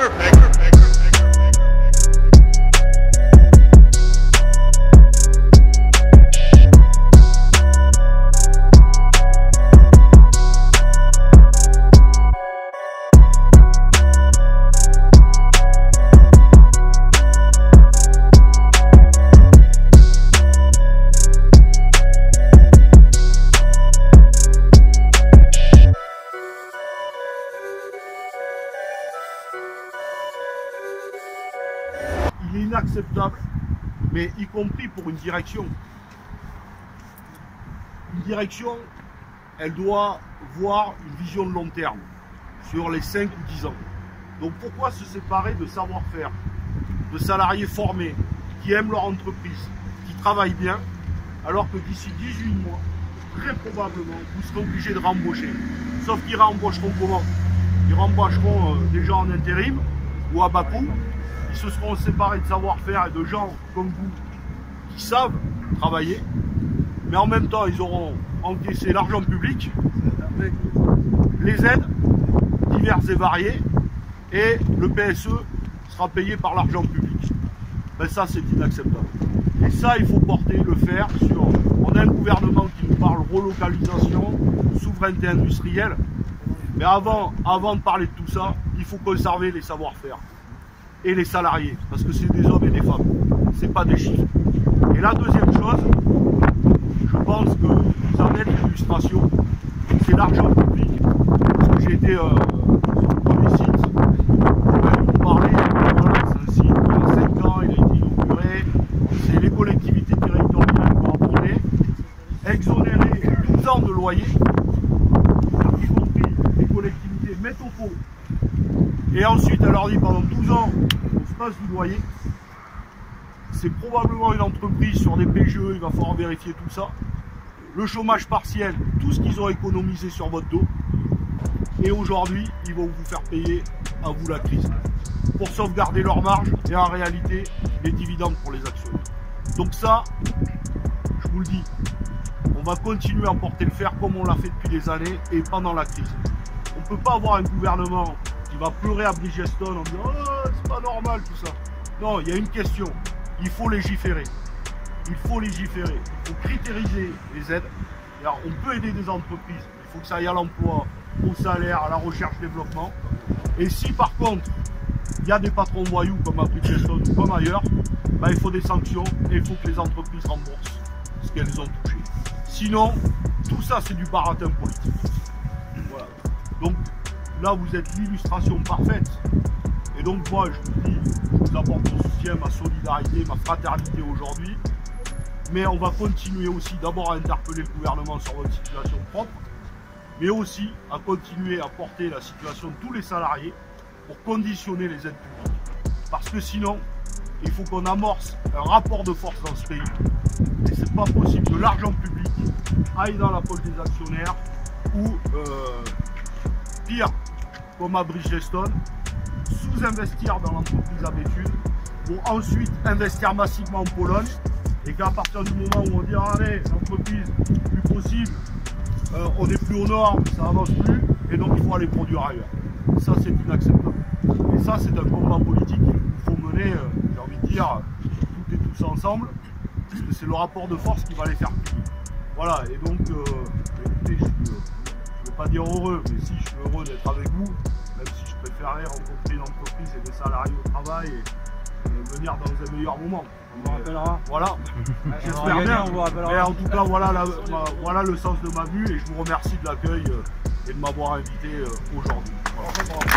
Il est inacceptable, mais y compris pour une direction. Une direction, elle doit voir une vision de long terme, sur les 5 ou 10 ans. Donc pourquoi se séparer de savoir-faire, de salariés formés, qui aiment leur entreprise, qui travaillent bien, alors que d'ici 18 mois, très probablement, vous serez obligé de rembaucher. Sauf qu'ils rembaucheront comment? Ils rembaucheront des gens en intérim ou à bas coût. Ils se seront séparés de savoir-faire et de gens comme vous qui savent travailler, mais en même temps ils auront encaissé l'argent public, les aides diverses et variées, et le PSE sera payé par l'argent public. Ben ça c'est inacceptable. Et ça il faut porter, le faire sur... On a un gouvernement qui nous parle relocalisation, souveraineté industrielle, mais avant de parler de tout ça, il faut conserver les savoir-faire et les salariés, parce que c'est des hommes et des femmes, c'est pas des chiffres. Et la deuxième chose, je pense que vous en êtes l'illustration, c'est l'argent public. Parce que j'ai été sur le premier site, vous parler, voilà, c'est un site qui a 5 ans, il a été inauguré, c'est les collectivités territoriales qui ont abordé, exonérer 12 ans de loyer, y compris les collectivités mettent au pot. Et ensuite, elle leur dit pendant 12 ans, on se passe du loyer. C'est probablement une entreprise sur des PGE, il va falloir vérifier tout ça. Le chômage partiel, tout ce qu'ils ont économisé sur votre dos. Et aujourd'hui, ils vont vous faire payer à vous la crise. Pour sauvegarder leur marge et en réalité, les dividendes pour les actionnaires. Donc ça, je vous le dis, on va continuer à porter le fer comme on l'a fait depuis des années et pendant la crise. On ne peut pas avoir un gouvernement qui va pleurer à Bridgestone en disant « Oh, c'est pas normal tout ça ». Non, il y a une question, il faut légiférer. Il faut légiférer, il faut critériser les aides. Alors, on peut aider des entreprises, il faut que ça aille à l'emploi, au salaire, à la recherche-développement. Et si par contre, il y a des patrons voyous comme à Bridgestone ou comme ailleurs, ben, il faut des sanctions et il faut que les entreprises remboursent ce qu'elles ont touché. Sinon, tout ça c'est du baratin politique. Voilà. Donc, là, vous êtes l'illustration parfaite. Et donc, moi, je vous dis, je vous apporte mon soutien, ma solidarité, ma fraternité aujourd'hui. Mais on va continuer aussi d'abord à interpeller le gouvernement sur votre situation propre, mais aussi à continuer à porter la situation de tous les salariés pour conditionner les aides publiques. Parce que sinon, il faut qu'on amorce un rapport de force dans ce pays. Et c'est pas possible que l'argent public aille dans la poche des actionnaires ou pire, comme à Bridgestone, sous-investir dans l'entreprise à Béthune pour ensuite investir massivement en Pologne et qu'à partir du moment où on dit allez, l'entreprise, plus possible, on n'est plus au nord, ça avance plus et donc il faut aller produire ailleurs. Ça c'est inacceptable. Et ça c'est un combat politique qu'il faut mener, j'ai envie de dire, toutes et tous ensemble, parce que c'est le rapport de force qui va les faire plier. Voilà, et donc écoutez, je ne vais pas dire heureux, mais si je suis heureux d'être avec vous, même si je préférerais rencontrer une entreprise et des salariés au travail et venir dans un meilleur moment. On vous rappellera. Voilà, j'espère bien. Mais en tout cas, voilà le sens de ma vue et je vous remercie de l'accueil et de m'avoir invité aujourd'hui. Voilà.